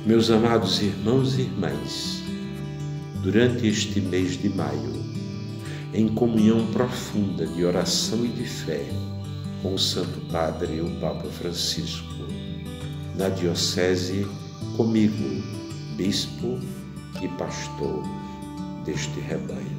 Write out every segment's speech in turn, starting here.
Meus amados irmãos e irmãs, durante este mês de maio, em comunhão profunda de oração e de fé com o Santo Padre, o Papa Francisco, na Diocese, comigo, Bispo e Pastor deste rebanho.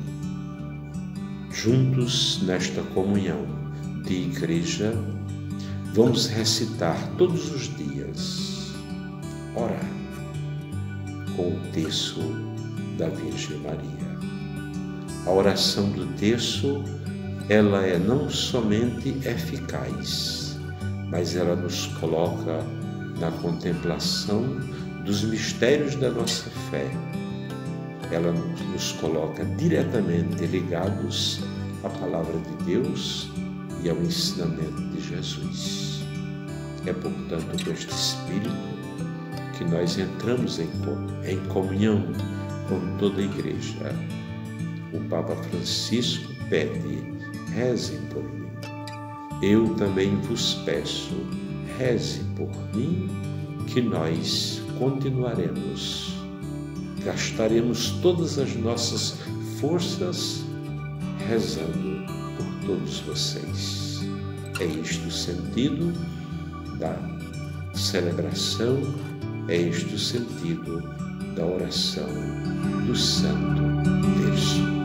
Juntos, nesta comunhão de igreja, vamos recitar todos os dias, orar com o terço da Virgem Maria. A oração do terço, ela é não somente eficaz, mas ela nos coloca na contemplação dos mistérios da nossa fé. Ela nos coloca diretamente ligados à Palavra de Deus e ao ensinamento de Jesus. É, portanto, com este Espírito que nós entramos em comunhão com toda a Igreja. O Papa Francisco pede: rezem por mim. Eu também vos peço, reze por mim, que nós continuaremos, gastaremos todas as nossas forças rezando por todos vocês. É este o sentido da celebração, é este o sentido da oração do Santo Terço.